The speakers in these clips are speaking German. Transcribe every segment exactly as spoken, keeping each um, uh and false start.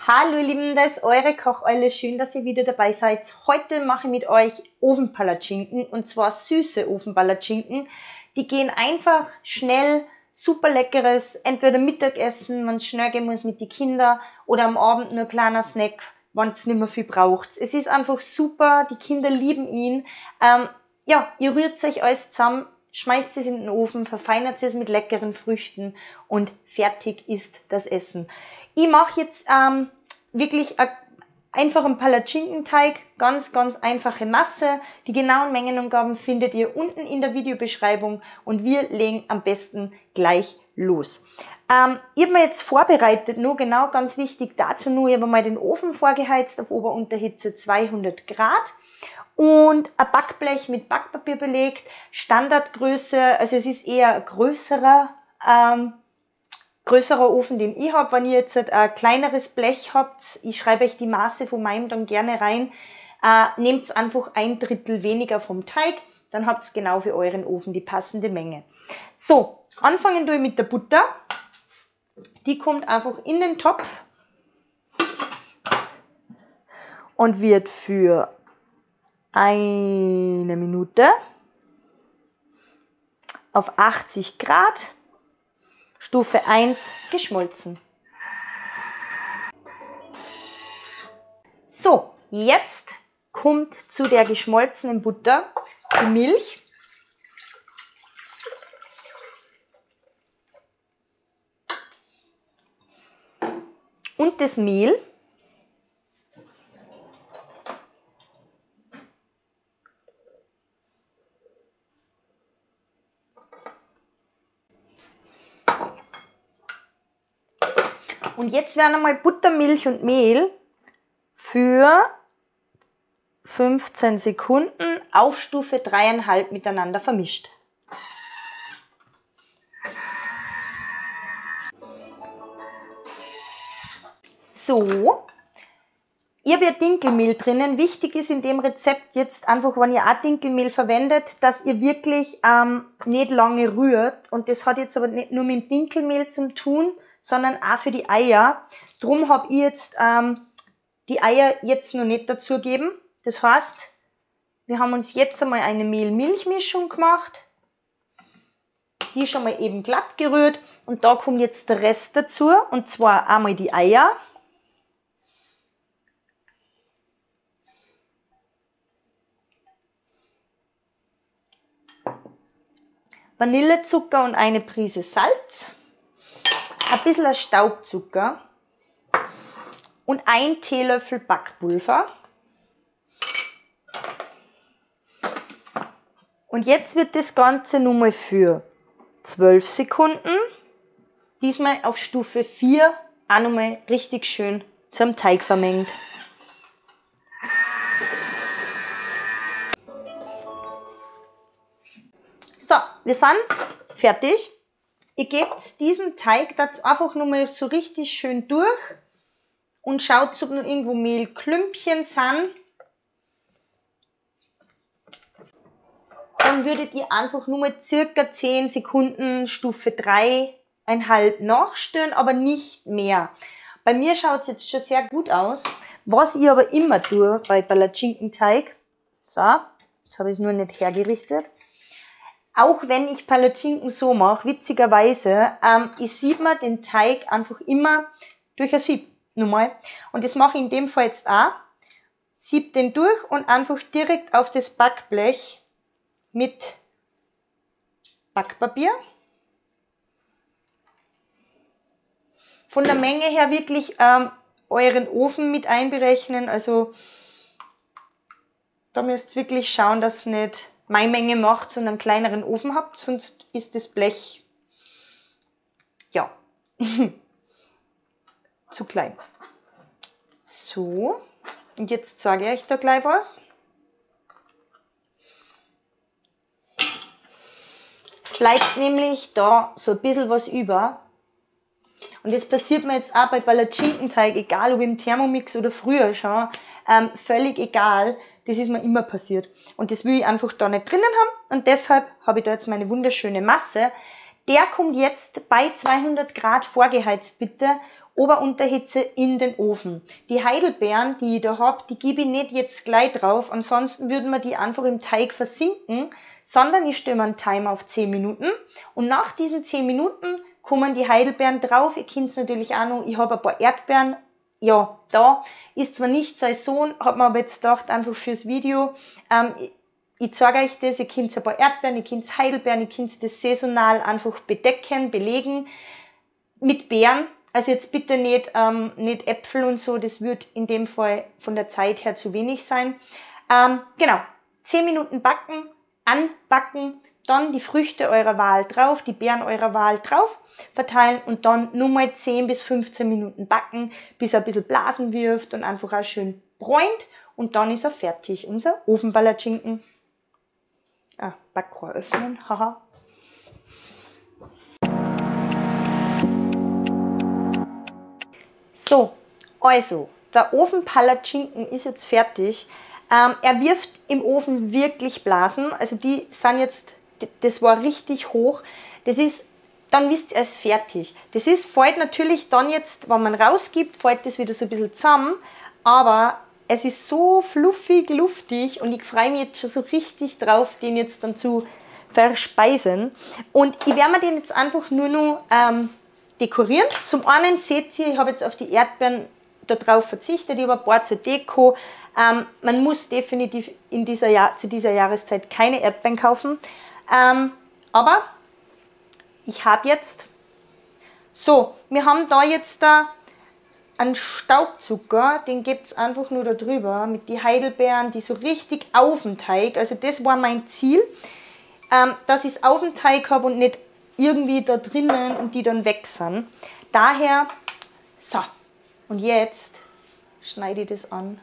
Hallo ihr Lieben, da ist eure Kocheule. Schön, dass ihr wieder dabei seid. Heute mache ich mit euch Ofenpalatschinken und zwar süße Ofenpalatschinken. Die gehen einfach schnell, super leckeres, entweder Mittagessen, wenn es schnell gehen muss mit den Kindern oder am Abend nur ein kleiner Snack, wenn es nicht mehr viel braucht. Es ist einfach super, die Kinder lieben ihn. Ähm, ja, ihr rührt euch alles zusammen, schmeißt es in den Ofen, verfeinert es mit leckeren Früchten und fertig ist das Essen. Ich mache jetzt ähm, wirklich a, einfach einen Palatschinkenteig, ganz, ganz einfache Masse. Die genauen Mengenangaben findet ihr unten in der Videobeschreibung und wir legen am besten gleich los. Ähm, ich habe mir jetzt vorbereitet, nur genau ganz wichtig dazu nur, ich habe mal den Ofen vorgeheizt auf Ober-Unterhitze zweihundert Grad. Und ein Backblech mit Backpapier belegt, Standardgröße, also es ist eher ein größerer, ähm, größerer Ofen, den ich habe. Wenn ihr jetzt ein kleineres Blech habt, ich schreibe euch die Maße von meinem dann gerne rein, äh, nehmt einfach ein Drittel weniger vom Teig, dann habt ihr genau für euren Ofen die passende Menge. So, anfangen tue ich mit der Butter. Die kommt einfach in den Topf und wird für eine Minute auf achtzig Grad, Stufe eins, geschmolzen. So, jetzt kommt zu der geschmolzenen Butter die Milch. Und das Mehl. Und jetzt werden einmal Butter, Milch und Mehl für fünfzehn Sekunden auf Stufe drei Komma fünf miteinander vermischt. So, ich habe ja Dinkelmehl drinnen. Wichtig ist in dem Rezept jetzt einfach, wenn ihr auch Dinkelmehl verwendet, dass ihr wirklich ähm, nicht lange rührt. Und das hat jetzt aber nicht nur mit dem Dinkelmehl zu tun, sondern auch für die Eier. Drum habe ich jetzt ähm, die Eier jetzt noch nicht dazugegeben. Das heißt, wir haben uns jetzt einmal eine Mehl-Milch-Mischung gemacht. Die schon mal eben glatt gerührt. Und da kommt jetzt der Rest dazu. Und zwar einmal die Eier. Vanillezucker und eine Prise Salz. Ein bisschen Staubzucker und ein Teelöffel Backpulver. Und jetzt wird das Ganze nun mal für zwölf Sekunden, diesmal auf Stufe vier, auch nochmal richtig schön zum Teig vermengt. So, wir sind fertig. Ihr gebt diesen Teig jetzt einfach nochmal so richtig schön durch und schaut, ob noch irgendwo Mehlklümpchen sind. Dann würdet ihr einfach nur mal circa zehn Sekunden Stufe drei Komma fünf nachstören, aber nicht mehr. Bei mir schaut es jetzt schon sehr gut aus. Was ich aber immer tue bei Palatschinkenteig, so, jetzt habe ich es nur nicht hergerichtet. Auch wenn ich Palatschinken so mache, witzigerweise, ähm, ich sieb mir den Teig einfach immer durch ein Sieb. Nochmal. Und das mache ich in dem Fall jetzt auch. Sieb den durch und einfach direkt auf das Backblech mit Backpapier. Von der Menge her wirklich ähm, euren Ofen mit einberechnen. Also da müsst ihr wirklich schauen, dass ihr nicht meine Menge macht, sondern einen kleineren Ofen habt, sonst ist das Blech, ja, zu klein. So, und jetzt sage ich euch da gleich was. Es bleibt nämlich da so ein bisschen was über. Und das passiert mir jetzt auch bei Palatschinkenteig, egal ob im Thermomix oder früher schon, ähm, völlig egal. Das ist mir immer passiert. Und das will ich einfach da nicht drinnen haben. Und deshalb habe ich da jetzt meine wunderschöne Masse. Der kommt jetzt bei zweihundert Grad vorgeheizt bitte Ober-Unterhitze in den Ofen. Die Heidelbeeren, die ich da habe, die gebe ich nicht jetzt gleich drauf, ansonsten würden wir die einfach im Teig versinken, sondern ich stelle mir einen Timer auf zehn Minuten und nach diesen zehn Minuten kommen die Heidelbeeren drauf. Ihr kennt es natürlich auch noch, ich habe ein paar Erdbeeren, ja, da ist zwar nicht Saison, hat man aber jetzt gedacht, einfach fürs Video, ähm, ich, ich zeige euch das, ihr könnt ein paar Erdbeeren, ihr könnt Heidelbeeren, ihr könnt das saisonal einfach bedecken, belegen mit Beeren. Also jetzt bitte nicht, ähm, nicht Äpfel und so, das wird in dem Fall von der Zeit her zu wenig sein. Ähm, genau, zehn Minuten backen, anbacken, dann die Früchte eurer Wahl drauf, die Beeren eurer Wahl drauf, verteilen und dann nur mal zehn bis fünfzehn Minuten backen, bis er ein bisschen Blasen wirft und einfach auch schön bräunt und dann ist er fertig, unser Ofenpalatschinken. Ah, Backrohr öffnen, haha. So, also, der Ofenpalatschinken ist jetzt fertig. Ähm, er wirft im Ofen wirklich Blasen, also die sind jetzt, das war richtig hoch. Das ist, dann wisst ihr, es ist fertig. Das ist, fällt natürlich dann jetzt, wenn man rausgibt, fällt das wieder so ein bisschen zusammen, aber es ist so fluffig, luftig und ich freue mich jetzt schon so richtig drauf, den jetzt dann zu verspeisen. Und ich werde mir den jetzt einfach nur noch ähm, dekorieren. Zum einen seht ihr, ich habe jetzt auf die Erdbeeren darauf verzichtet, ich habe ein paar zur Deko. Ähm, man muss definitiv in dieser Jahr, zu dieser Jahreszeit keine Erdbeeren kaufen. Ähm, aber ich habe jetzt, so, wir haben da jetzt da einen Staubzucker, den gibt es einfach nur da drüber mit den Heidelbeeren, die so richtig auf dem Teig, also das war mein Ziel, ähm, dass ich es auf dem Teig habe und nicht irgendwie da drinnen und die dann weg sind. Daher, so, und jetzt schneide ich das an.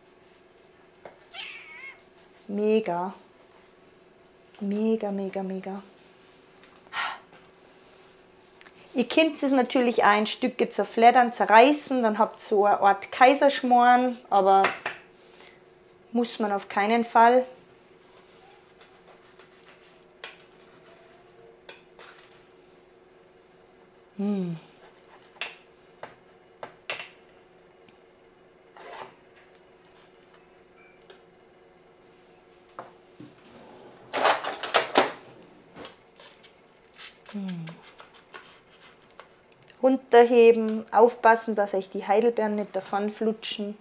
Mega, mega, mega, mega. Ihr könnt es natürlich auch in Stücke zerfleddern, zerreißen, dann habt ihr so eine Art Kaiserschmarrn, aber muss man auf keinen Fall. Hm. Hm. Runterheben, aufpassen, dass euch die Heidelbeeren nicht davon flutschen.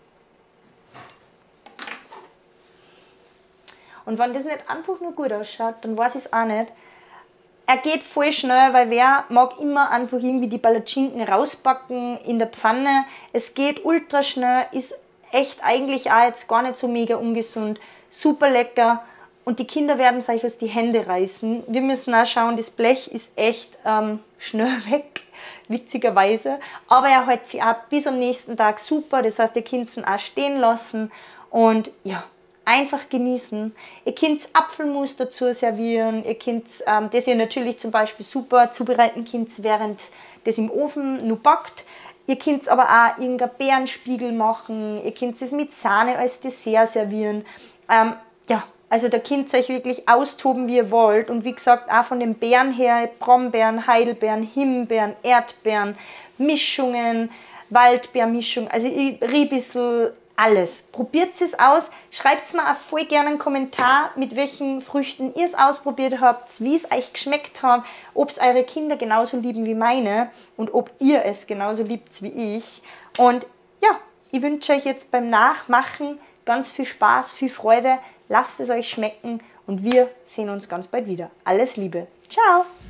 Und wenn das nicht einfach nur gut ausschaut, dann weiß ich es auch nicht. Er geht voll schnell, weil wer mag immer einfach irgendwie die Palatschinken rausbacken in der Pfanne. Es geht ultra schnell, ist echt eigentlich auch jetzt gar nicht so mega ungesund, super lecker. Und die Kinder werden es euch aus die Hände reißen. Wir müssen auch schauen, das Blech ist echt ähm, schnell weg, witzigerweise. Aber er hält sich auch bis am nächsten Tag super. Das heißt, ihr könnt ihn auch stehen lassen und ja, einfach genießen. Ihr könnt Apfelmus dazu servieren. Ihr könnt, ähm, das ihr natürlich zum Beispiel super zubereiten könnt, während das im Ofen nur backt. Ihr könnt aber auch irgendeinen Beerenspiegel machen. Ihr könnt es mit Sahne als Dessert servieren. Ähm, ja. Also da könnt ihr euch wirklich austoben, wie ihr wollt. Und wie gesagt, auch von den Beeren her, Brombeeren, Heidelbeeren, Himbeeren, Erdbeeren, Mischungen, Waldbeermischung, also Riebissel, alles. Probiert es aus. Schreibt mir auch voll gerne einen Kommentar, mit welchen Früchten ihr es ausprobiert habt, wie es euch geschmeckt hat, ob es eure Kinder genauso lieben wie meine und ob ihr es genauso liebt wie ich. Und ja, ich wünsche euch jetzt beim Nachmachen ganz viel Spaß, viel Freude. Lasst es euch schmecken und wir sehen uns ganz bald wieder. Alles Liebe. Ciao!